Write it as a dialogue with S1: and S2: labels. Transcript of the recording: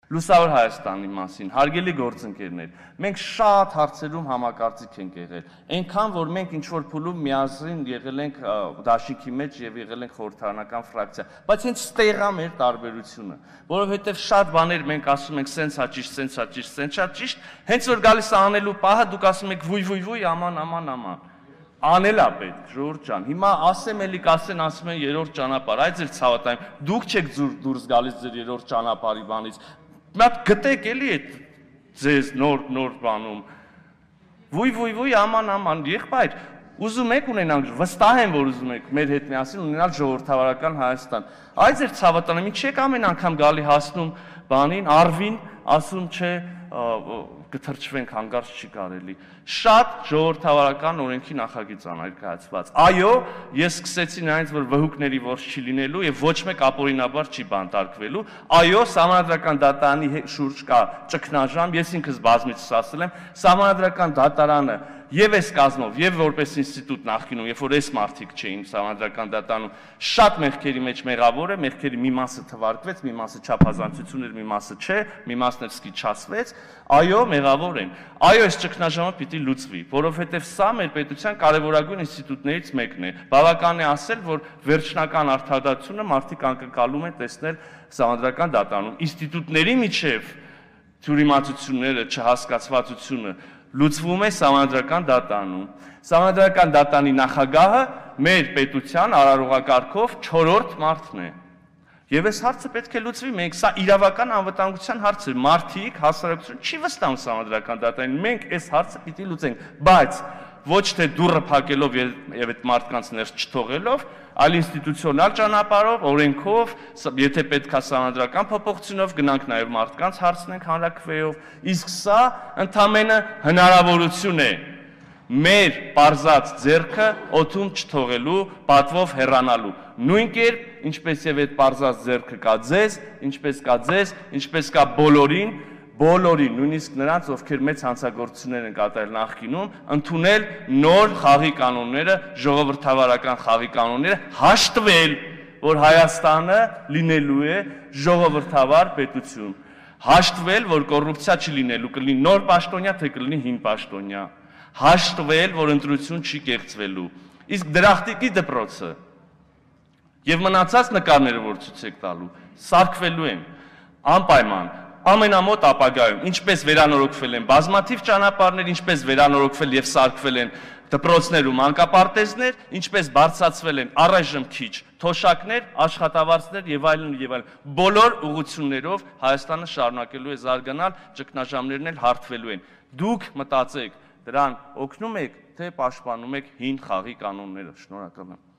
S1: Լուսավոր Հայաստանի մասին, հարգելի գործընկերներ, մենք շատ հարցերում համակարծիք ենք եղել, այնքան, որ մենք ինչ-որ փուլում միասին եղել ենք դաշինքի մեջ և եղել ենք խորհրդարանական ֆրակցիա, բայց հենց ստեղ է մեր տարբերությունը, որովհետև շատ բաներ մենք ասում ենք սենց հա ճիշտ, սենց հա ճիշտ, սենց հա ճիշտ, հենց որ գալիս է անելու պահը, դուք ասում եք վույ, աման, անել է պետք, Ժողովուրդ ջան, հիմա ասեմ էլի կասեն, ասում են երրորդ ճանապարհ, այդ ձեր ցավատային, դուք չեք դուրս գալիս ձեր երրորդ ճանապարհի բանից, Մատ գտեք էլի այդ ձեզ նոր բանում, վույ, աման, եղբայր, ուզում եք ունենանք, վստահ եմ, որ ուզում եք մեր հետ միասին ունենալ ժողովրդավարական Հայաստան, այդ ձեր ցավատանը, մի չեք ամեն անգամ գալի հասնում բանին, արվին, ասում չէ, կթրջվենք հանգարց չի կարելի, շատ ժողովրդավարական օրենքի նախագիծ ներկայացված, այո, ես սկսեցի նրանից, որ վհուկների որս չի լինելու և ոչ մեկ ապօրինաբար չի բանտարկվելու, այո, Սահմանադրական դատարանի շուրջ կա ճգնաժամ, ես ինքս բազմիցս ասել եմ, Սահմանադրական դատարանը և այս կազմով, և որպես ինստիտուտ նախկինում, երբ որ այս մարդիկ չէին Սահմանադրական դատարանում, շատ մեղքերի մեջ մեղավոր է, մեղքերի մի մասը թվարկվեց, մի մասը չափազանցություն էր, մի մասը չէ, մի մասն էլ սկիչացվեց, այո, մեղավոր են, այո, այս ճգնաժամը պիտի լուծվի, որովհետև սա մեր պետության կարևորագույն ինստիտուտներից մեկն է, բավական է ասել, որ վերջնական արդարադատությունը մարդիկ անկրկալում են տեսնել Սահմանադրական դատարանում, ինստիտուտների միջև թյուրիմացությունները, չհասկացվածությունը լուծվում է Սահմանադրական դատարանում, Սահմանադրական դատարանի նախագահը մեր պետության արարողակարգով 4-րդ մարդն է, և այս հարցը պետք է լուծվի, մենք սա իրավական անվտանգության հարց է, մարդիկ, հասարակություն չի վստահում Սահմանադրական դատարանին, մենք այս հարցը պիտի լուծենք, բայց ոչ թե դուռը փակելով և այդ մարդկանց ներս չթողելով, այլ ինստիտուցիոնալ ճանապարհով, օրենքով, եթե պետք է սահմանադրական փոփոխությունով, գնանք նաև մարդկանց հարցնենք հանրաքվեով, իսկ սա ընդամենը հնարավորություն է մեր պարզած ձեռքը օդում չթողելու, պատվով հեռանալու, նույն կերպ, ինչպես և այդ պարզած ձեռքը կա ձեզ, ինչպես կա ձեզ, ինչպես կա բոլորին, նույնիսկ նրանց, ովքեր մեծ հանցագործություններ են կատարել նախկինում, ընդունել նոր խաղի կանոնները, ժողովրդավարական խաղի կանոնները, հաշտվել, որ Հայաստանը լինելու է ժողովրդավար պետություն, հաշտվել, որ կոռուպցիա չի լինելու, կլինի նոր պաշտոնյա, թե կլինի հին պաշտոնյա, հաշտվել, որ ընտրություն չի կեղծվելու, իսկ դրախտիկի դպրոցը և մնացած նկարները, որ ցույց եք տալու, սարքվելու են, անպայման, ամենամոտ ապագայում, ինչպես վերանորոգվել են բազմաթիվ ճանապարհներ, ինչպես վերանորոգվել և սարքվել են դպրոցներ ու մանկապարտեզներ, ինչպես բարձրացվել են առայժմ քիչ թոշակներ, աշխատավարձներ և այլն, բոլոր ուղղություններով Հայաստանը շարունակելու է զարգանալ, ճգնաժամերն էլ հարթվելու են։ Դուք մտածեք, դրան օգնում եք, թե պաշտպանում եք հին խաղի կանոնները։ Շնորհակալ եմ։